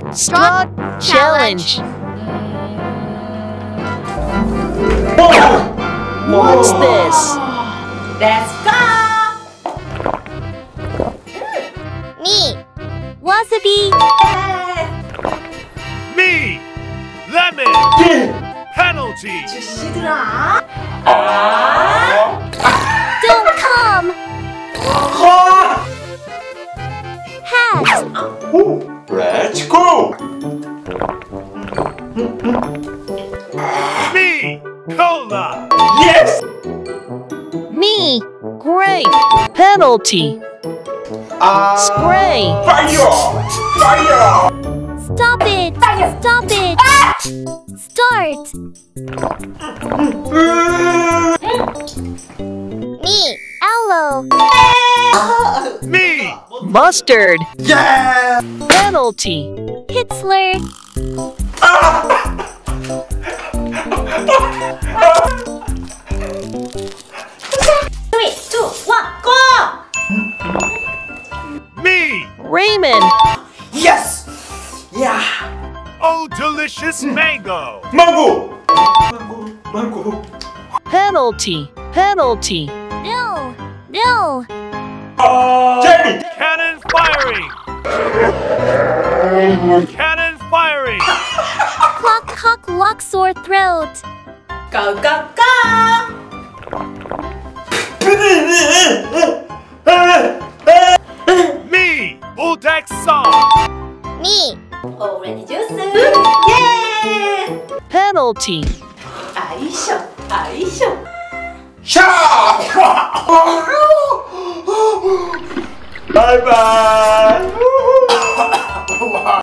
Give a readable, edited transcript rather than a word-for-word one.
Straw challenge. What's this? Let's go! Me. Wasabi. Me! Lemon! Penalty! 주시들아. Don't come. Hat. Let's go! Me! Cola! Yes! Me. Grape. Penalty. Spray. Fire! Fire! Stop it. Stop it. Start. Me. Aloe. Me! Mustard. Yeah! Penalty. Kitzler. 3, 2, 1, go! Me! Raymond. Yes! Yeah! Oh, delicious mango! Mango! Mango! Mango! Penalty. Penalty. No. No. Jelly! Cannon firing! Cannon firing! Clock, cock, lock, sore throat. Go, go, go! Me! Bulldog sauce! Me. 오렌지 주스! 예! Penalty. 아이쇼, 아이쇼. 샤! 바이바이!